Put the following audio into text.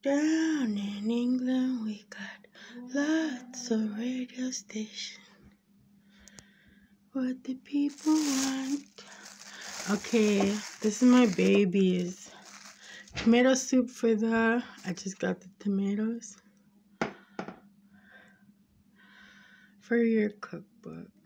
Down in England, we got lots of radio stations. What the people want. Okay, this is my babies. Tomato soup for I just got the tomatoes for your cookbook.